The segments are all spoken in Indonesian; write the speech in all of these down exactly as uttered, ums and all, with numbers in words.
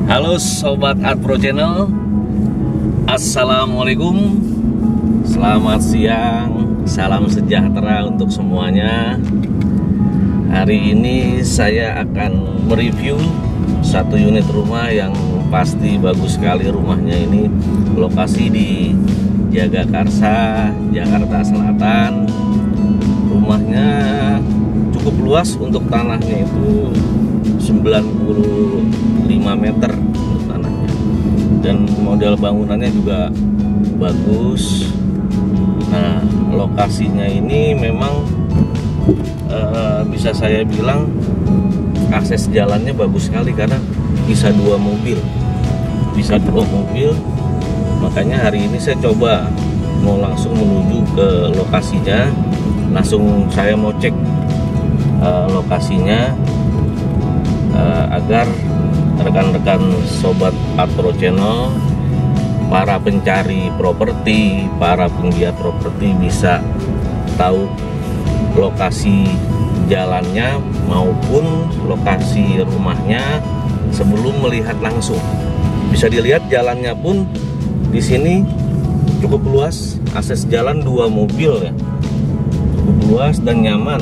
Halo Sobat Art Pro Channel, Assalamualaikum. Selamat siang, salam sejahtera untuk semuanya. Hari ini saya akan mereview satu unit rumah yang pasti bagus sekali. Rumahnya ini lokasi di Jagakarsa, Jakarta Selatan. Rumahnya cukup luas, untuk tanahnya itu sembilan puluh lima meter untuk tanahnya, dan model bangunannya juga bagus. Nah, lokasinya ini memang uh, bisa saya bilang akses jalannya bagus sekali, karena bisa dua mobil bisa dua mobil makanya hari ini saya coba mau langsung menuju ke lokasinya. Langsung saya mau cek uh, lokasinya uh, agar rekan-rekan Sobat Art Pro Channel, para pencari properti, para penggiat properti bisa tahu lokasi jalannya maupun lokasi rumahnya sebelum melihat langsung. Bisa dilihat jalannya pun di sini cukup luas, akses jalan dua mobil ya, cukup luas dan nyaman.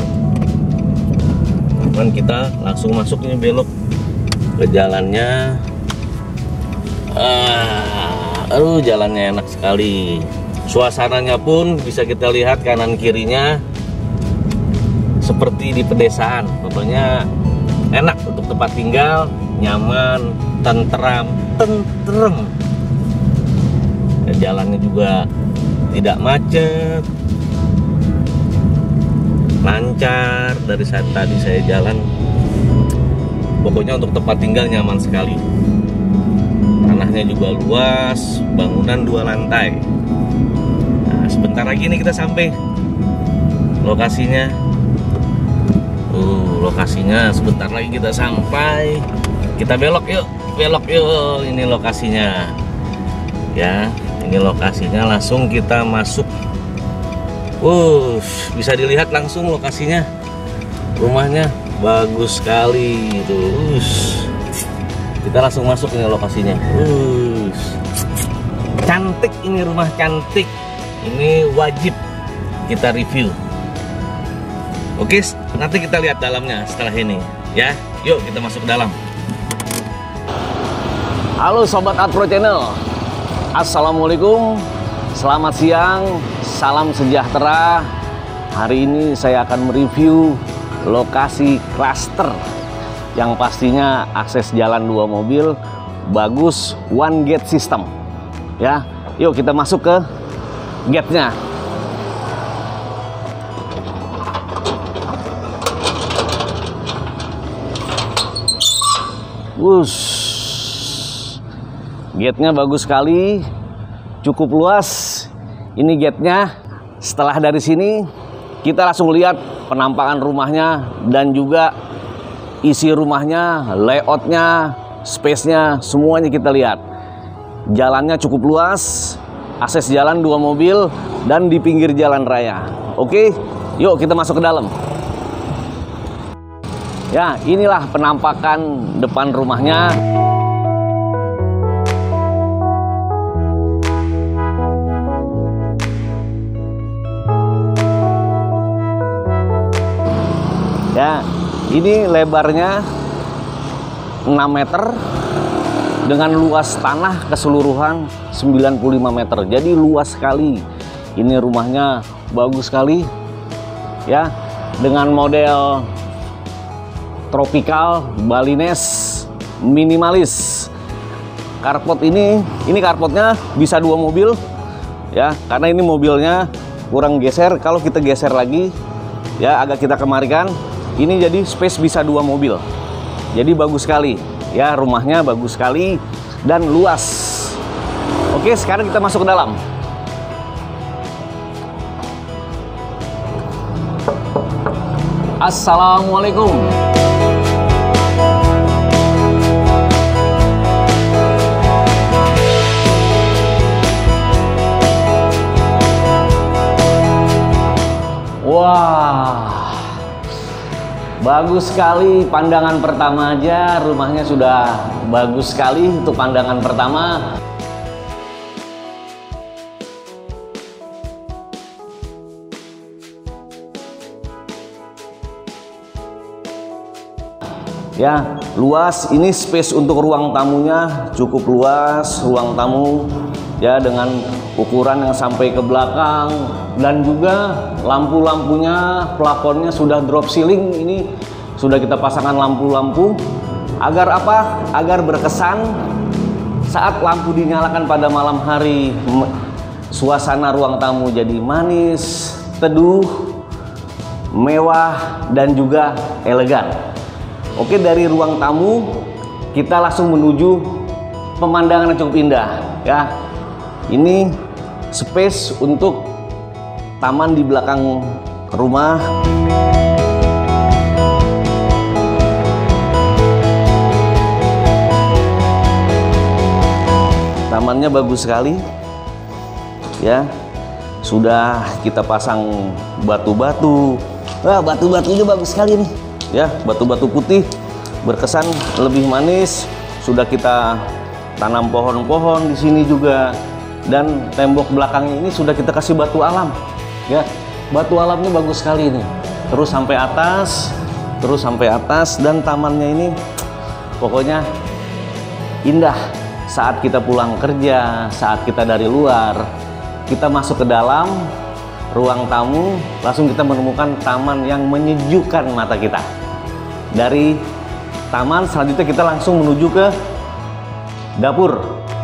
Dan kita langsung masuk, ini belok ke jalannya. Ah, aduh, jalannya enak sekali. Suasananya pun bisa kita lihat kanan kirinya seperti di pedesaan. Pokoknya enak untuk tempat tinggal, nyaman, tentram, tentrem. Dan jalannya juga tidak macet, lancar. Dari saat tadi saya jalan, pokoknya untuk tempat tinggal nyaman sekali. Tanahnya juga luas, bangunan dua lantai. Nah, sebentar lagi nih kita sampai lokasinya. Uh, lokasinya sebentar lagi kita sampai. Kita belok yuk, belok yuk. Ini lokasinya. Ya, ini lokasinya. Langsung kita masuk. Uh, bisa dilihat langsung lokasinya. Rumahnya bagus sekali itu. Uh, kita langsung masuk ini lokasinya. Uh, cantik ini rumah, cantik. Ini wajib kita review. Oke, nanti kita lihat dalamnya setelah ini ya. Yuk kita masuk ke dalam. Halo Sobat Art Pro Channel, Assalamualaikum. Selamat siang, salam sejahtera. Hari ini saya akan mereview lokasi cluster yang pastinya akses jalan dua mobil, bagus, one gate system ya. Yuk kita masuk ke gate-nya. Wush, gate-nya bagus sekali, cukup luas. Ini gate-nya. Setelah dari sini kita langsung lihat penampakan rumahnya dan juga isi rumahnya, layoutnya, space-nya, semuanya kita lihat. Jalannya cukup luas, akses jalan dua mobil dan di pinggir jalan raya. Oke, yuk kita masuk ke dalam. Ya, inilah penampakan depan rumahnya. Ya, ini lebarnya enam meter dengan luas tanah keseluruhan sembilan puluh lima meter. Jadi luas sekali. Ini rumahnya bagus sekali. Ya, dengan model tropikal, Balinese, minimalis. Carport ini, ini carportnya bisa dua mobil, ya, karena ini mobilnya kurang geser. Kalau kita geser lagi, ya, agak kita kemarikan, ini jadi space bisa dua mobil. Jadi bagus sekali, ya, rumahnya bagus sekali dan luas. Oke, sekarang kita masuk ke dalam. Assalamualaikum. Wah, Bagus sekali, pandangan pertama aja rumahnya sudah bagus sekali untuk pandangan pertama. Ya, luas. Ini space untuk ruang tamunya cukup luas, ruang tamu ya dengan ukuran yang sampai ke belakang, dan juga lampu-lampunya, plafonnya sudah drop ceiling. Ini sudah kita pasangkan lampu-lampu agar apa? Agar berkesan saat lampu dinyalakan pada malam hari, suasana ruang tamu jadi manis, teduh, mewah, dan juga elegan. Oke, dari ruang tamu kita langsung menuju pemandangan yang cukup indah ya. Ini space untuk taman di belakang rumah. Tamannya bagus sekali ya. Sudah kita pasang batu-batu. Wah, batu-batunya bagus sekali nih. Ya, batu-batu putih berkesan lebih manis. Sudah kita tanam pohon-pohon di sini juga, dan tembok belakangnya ini sudah kita kasih batu alam. Ya, batu alamnya bagus sekali nih. Terus sampai atas, terus sampai atas, dan tamannya ini pokoknya indah. Saat kita pulang kerja, saat kita dari luar, kita masuk ke dalam ruang tamu, langsung kita menemukan taman yang menyejukkan mata kita. Dari taman selanjutnya kita langsung menuju ke dapur.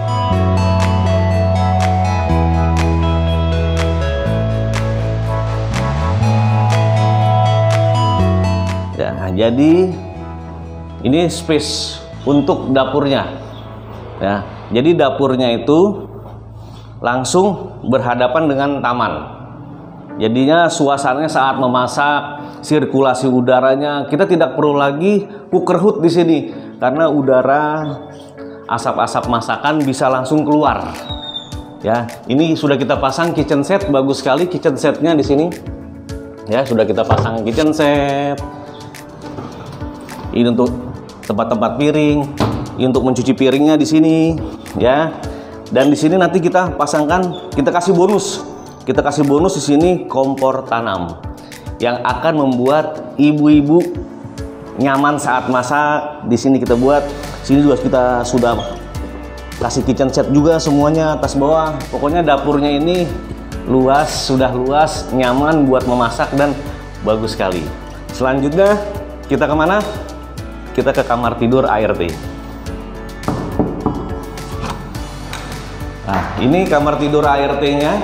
Ya, jadi ini space untuk dapurnya. Ya, jadi dapurnya itu langsung berhadapan dengan taman. Jadinya suasananya saat memasak, sirkulasi udaranya, kita tidak perlu lagi cooker hood di sini karena udara asap-asap masakan bisa langsung keluar. Ya, ini sudah kita pasang kitchen set, bagus sekali kitchen setnya di sini. Ya, sudah kita pasang kitchen set. Ini untuk tempat-tempat piring, ini untuk mencuci piringnya di sini, ya. Dan di sini nanti kita pasangkan, kita kasih bonus. Kita kasih bonus di sini kompor tanam yang akan membuat ibu-ibu nyaman saat masak. Di sini kita buat, sini juga kita sudah kasih kitchen set juga semuanya atas bawah. Pokoknya dapurnya ini luas, sudah luas, nyaman buat memasak dan bagus sekali. Selanjutnya kita kemana? Kita ke kamar tidur A R T. Nah, ini kamar tidur A R T-nya.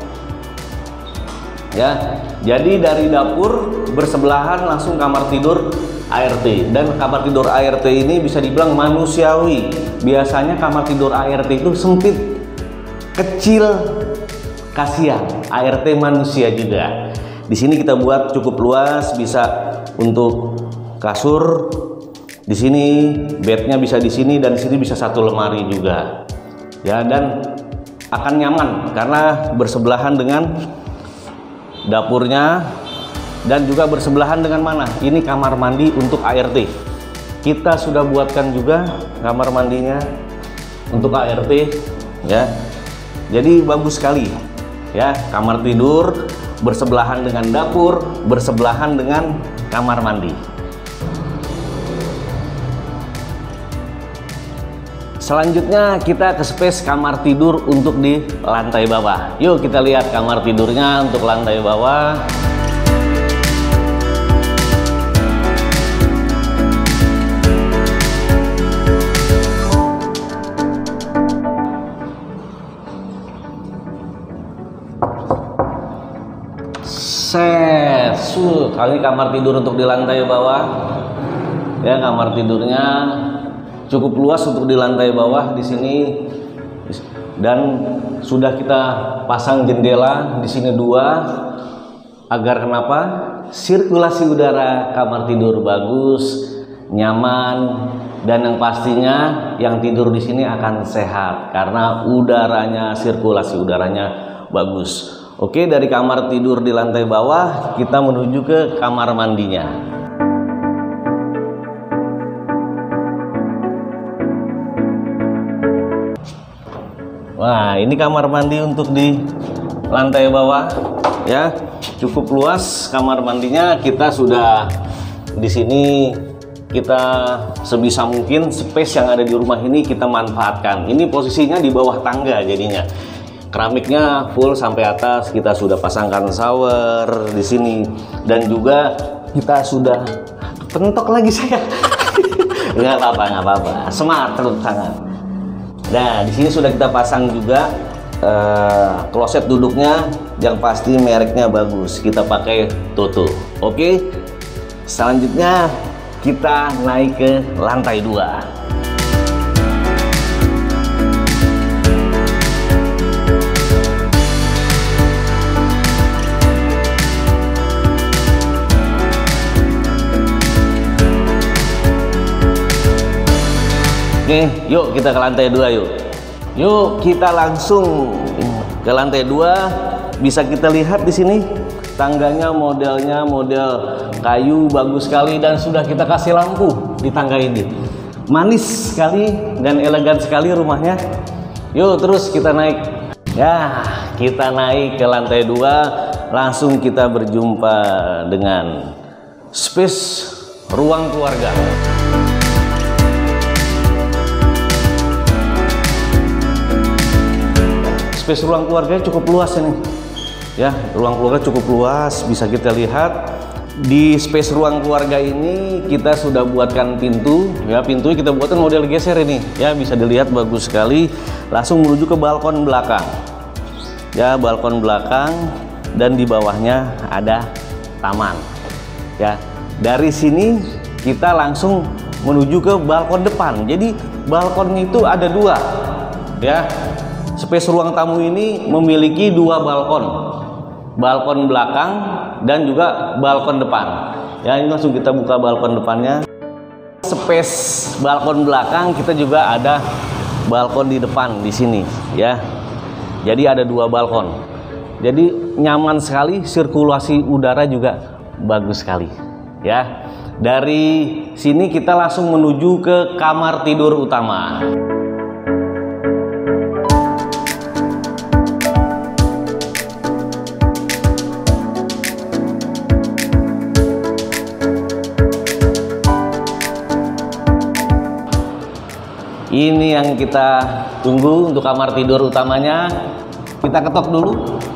Ya, jadi dari dapur bersebelahan langsung kamar tidur A R T, dan kamar tidur A R T ini bisa dibilang manusiawi. Biasanya kamar tidur A R T itu sempit, kecil, kasihan. A R T manusia juga. Di sini kita buat cukup luas, bisa untuk kasur di sini, bednya bisa di sini, dan di sini bisa satu lemari juga. Ya, dan akan nyaman karena bersebelahan dengan dapurnya, dan juga bersebelahan dengan mana? Ini kamar mandi untuk A R T. Kita sudah buatkan juga kamar mandinya untuk A R T, ya. Jadi bagus sekali, ya. Kamar tidur bersebelahan dengan dapur, bersebelahan dengan kamar mandi. Selanjutnya kita ke space kamar tidur untuk di lantai bawah. Yuk kita lihat kamar tidurnya untuk lantai bawah. Set, suh, kali kamar tidur untuk di lantai bawah. Ya, kamar tidurnya cukup luas untuk di lantai bawah di sini, dan sudah kita pasang jendela di sini dua, agar kenapa? Sirkulasi udara kamar tidur bagus, nyaman, dan yang pastinya yang tidur di sini akan sehat karena udaranya, sirkulasi udaranya bagus. Oke, dari kamar tidur di lantai bawah kita menuju ke kamar mandinya. Wah, ini kamar mandi untuk di lantai bawah ya. Cukup luas kamar mandinya. Kita sudah di sini, kita sebisa mungkin space yang ada di rumah ini kita manfaatkan. Ini posisinya di bawah tangga jadinya. Keramiknya full sampai atas. Kita sudah pasangkan shower di sini dan juga kita sudah pentok lagi saya. Nggak apa-apa, nggak apa-apa. Smart terus tangan. Nah, di sini sudah kita pasang juga uh, kloset duduknya, yang pasti mereknya bagus. Kita pakai Toto. Oke. Selanjutnya kita naik ke lantai dua. Oke, yuk kita ke lantai dua yuk. Yuk kita langsung ke lantai dua. Bisa kita lihat di sini tangganya, modelnya model kayu bagus sekali dan sudah kita kasih lampu di tangga ini. Manis sekali dan elegan sekali rumahnya. Yuk terus kita naik. Ya, kita naik ke lantai dua. Langsung kita berjumpa dengan space ruang keluarga. Space ruang keluarga cukup luas ini. Ya, ruang keluarga cukup luas, bisa kita lihat. Di space ruang keluarga ini kita sudah buatkan pintu, ya pintunya kita buatkan model geser ini, ya bisa dilihat bagus sekali. Langsung menuju ke balkon belakang, ya balkon belakang dan di bawahnya ada taman. Ya, dari sini kita langsung menuju ke balkon depan. Jadi balkonnya itu ada dua, ya. Space ruang tamu ini memiliki dua balkon. Balkon belakang dan juga balkon depan. Ya, ini langsung kita buka balkon depannya. Space balkon belakang kita juga ada balkon di depan di sini, ya. Jadi ada dua balkon. Jadi nyaman sekali, sirkulasi udara juga bagus sekali, ya. Dari sini kita langsung menuju ke kamar tidur utama. Ini yang kita tunggu untuk kamar tidur utamanya. Kita ketok dulu.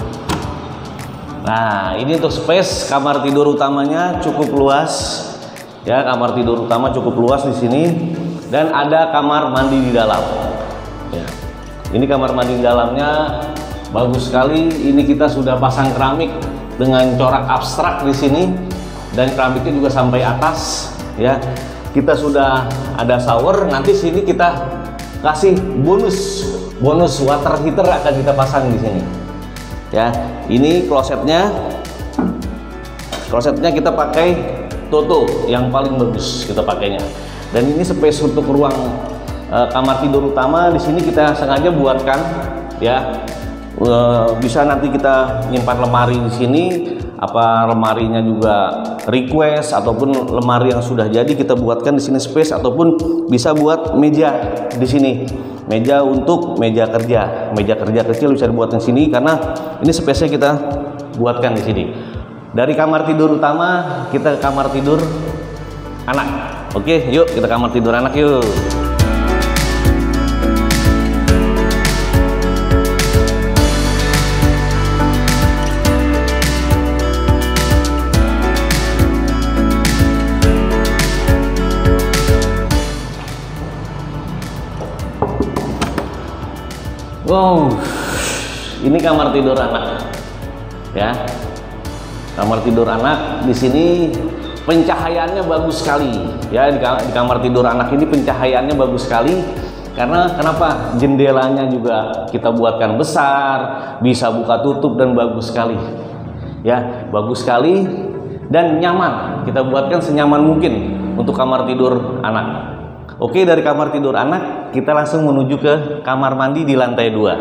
Nah, ini untuk space kamar tidur utamanya cukup luas. Ya, kamar tidur utama cukup luas di sini dan ada kamar mandi di dalam. Ya. Ini kamar mandi di dalamnya bagus sekali. Ini kita sudah pasang keramik dengan corak abstrak di sini dan keramiknya juga sampai atas, ya. Kita sudah ada shower, nanti sini kita kasih bonus bonus water heater akan kita pasang di sini. Ya, ini klosetnya. Klosetnya kita pakai Toto yang paling bagus kita pakainya. Dan ini space untuk ruang e, kamar tidur utama di sini kita sengaja buatkan, ya. E, bisa nanti kita nyimpan lemari di sini. Apa lemarinya juga request ataupun lemari yang sudah jadi kita buatkan di sini space, ataupun bisa buat meja di sini, meja untuk meja kerja, meja kerja kecil bisa dibuat di sini karena ini space-nya kita buatkan di sini. Dari kamar tidur utama kita ke kamar tidur anak. Oke, yuk kita kamar tidur anak yuk. Wow, ini kamar tidur anak, ya. Kamar tidur anak di sini pencahayaannya bagus sekali, ya. Di kamar tidur anak ini pencahayaannya bagus sekali karena kenapa? Jendelanya juga kita buatkan besar, bisa buka tutup dan bagus sekali, ya. Bagus sekali dan nyaman. Kita buatkan senyaman mungkin untuk kamar tidur anak. Oke, dari kamar tidur anak kita langsung menuju ke kamar mandi di lantai dua.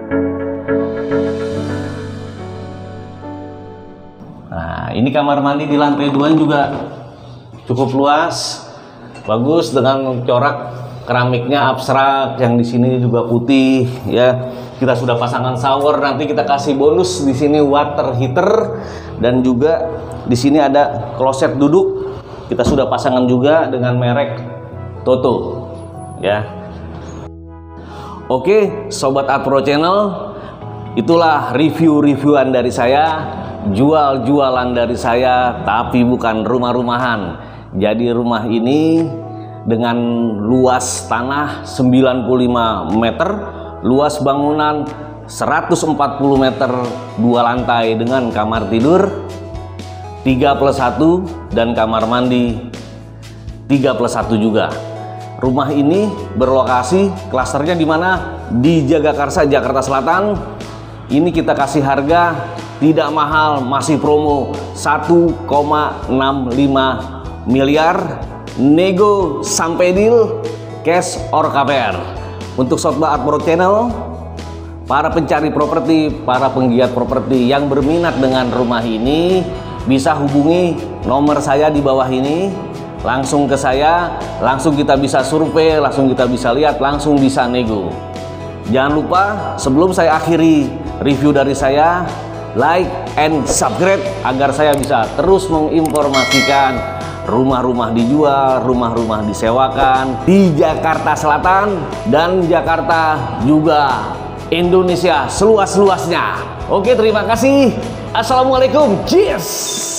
Nah, ini kamar mandi di lantai dua juga cukup luas, bagus dengan corak keramiknya abstrak yang di sini juga putih, ya. Kita sudah pasangan shower, nanti kita kasih bonus di sini water heater dan juga di sini ada kloset duduk. Kita sudah pasangan juga dengan merek Toto, ya. Oke, sobat Art Pro Channel, itulah review-reviewan dari saya, jual-jualan dari saya, tapi bukan rumah-rumahan. Jadi rumah ini dengan luas tanah sembilan puluh lima meter, luas bangunan seratus empat puluh meter, dua lantai dengan kamar tidur tiga plus satu dan kamar mandi tiga plus satu juga. Rumah ini berlokasi klasternya di mana? Di Jagakarsa, Jakarta Selatan. Ini kita kasih harga tidak mahal, masih promo satu koma enam lima miliar, nego sampai deal, cash or K P R. Untuk sobat Art Pro Channel, para pencari properti, para penggiat properti yang berminat dengan rumah ini bisa hubungi nomor saya di bawah ini, langsung ke saya, langsung kita bisa survei, langsung kita bisa lihat, langsung bisa nego. Jangan lupa sebelum saya akhiri review dari saya, like and subscribe agar saya bisa terus menginformasikan rumah-rumah dijual, rumah-rumah disewakan di Jakarta Selatan dan Jakarta juga Indonesia seluas-luasnya. Oke, terima kasih. Assalamualaikum. Cheers.